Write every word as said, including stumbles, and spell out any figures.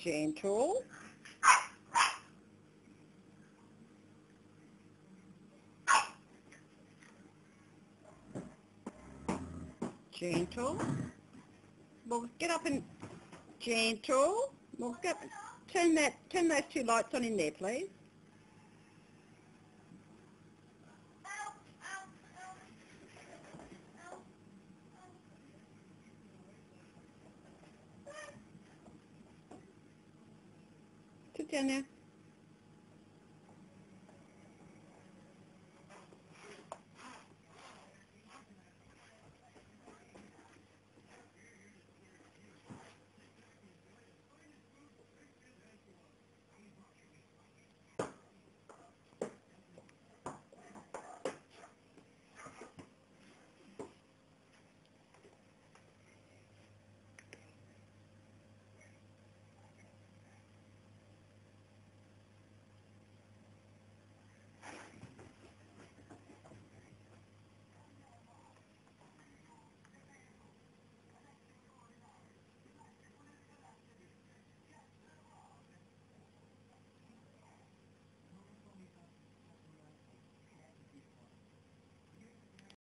Gentle. Gentle. Well, get up and gentle. Well, get, turn that, turn those two lights on in there, please. Sit down now.